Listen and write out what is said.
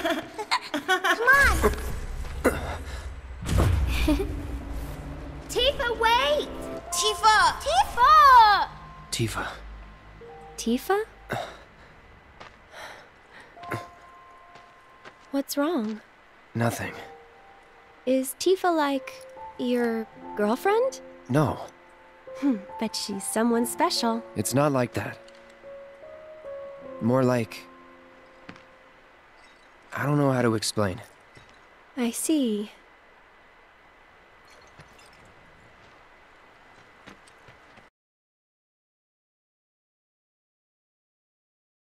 Come on! Tifa, wait! Tifa! Tifa! Tifa. Tifa? What's wrong? Nothing. Is Tifa like your girlfriend? No, Bet she's someone special. it's not like that. More like... I don't know how to explain. I see.